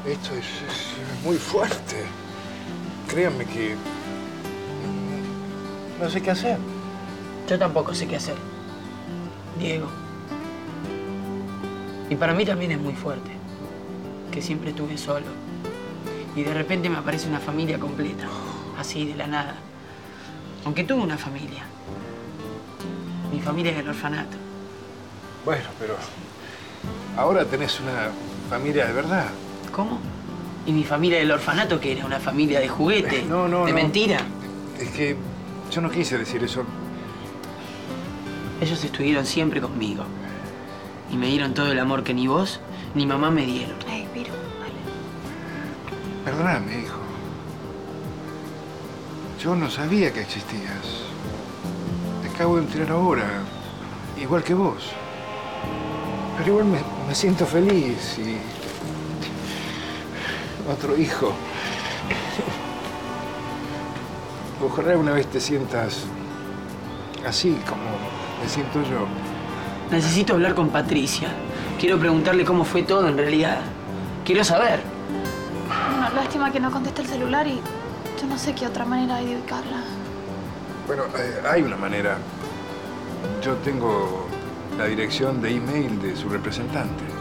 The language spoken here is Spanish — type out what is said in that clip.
Esto es muy fuerte. Créanme que... no sé qué hacer. Yo tampoco sé qué hacer, Diego. Y para mí también es muy fuerte, que siempre estuve solo. Y de repente me aparece una familia completa, así de la nada. Aunque tuve una familia. Mi familia es del orfanato. Bueno, pero ahora tenés una familia de verdad. ¿Cómo? ¿Y mi familia del orfanato qué era? ¿Una familia de juguete? No. ¿De mentira? Es que yo no quise decir eso. Ellos estuvieron siempre conmigo. Y me dieron todo el amor que ni vos ni mamá me dieron. Ay, Piru, dale. Perdóname, hijo. Yo no sabía que existías. Te acabo de enterar ahora, igual que vos. Pero igual me siento feliz y... otro hijo. Ojalá una vez te sientas así como me siento yo. Necesito hablar con Patricia. Quiero preguntarle cómo fue todo en realidad. Quiero saber. Bueno, lástima que no conteste el celular y yo no sé qué otra manera hay de ubicarla. Bueno, hay una manera. Yo tengo la dirección de email de su representante.